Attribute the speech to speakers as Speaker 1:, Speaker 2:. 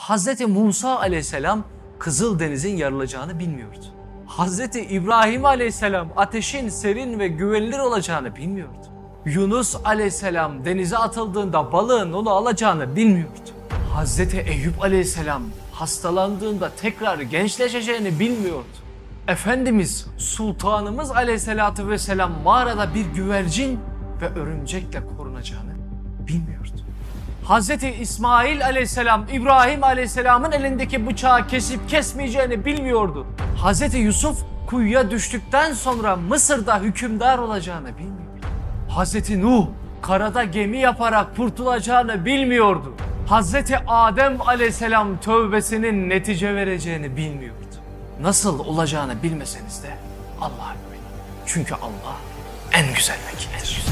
Speaker 1: Hazreti Musa aleyhisselam Kızıldeniz'in yarılacağını bilmiyordu. Hazreti İbrahim aleyhisselam ateşin serin ve güvenilir olacağını bilmiyordu. Yunus aleyhisselam denize atıldığında balığın onu alacağını bilmiyordu. Hazreti Eyüp aleyhisselam hastalandığında tekrar gençleşeceğini bilmiyordu. Efendimiz Sultanımız aleyhissalatü vesselam mağarada bir güvercin ve örümcekle korunacağını bilmiyordu. Hazreti İsmail aleyhisselam İbrahim aleyhisselamın elindeki bıçağı kesip kesmeyeceğini bilmiyordu. Hazreti Yusuf kuyuya düştükten sonra Mısır'da hükümdar olacağını bilmiyordu. Hazreti Nuh karada gemi yaparak kurtulacağını bilmiyordu. Hazreti Adem aleyhisselam tövbesinin netice vereceğini bilmiyordu. Nasıl olacağını bilmeseniz de Allah'a güvenin. Çünkü Allah en güzel vekildir.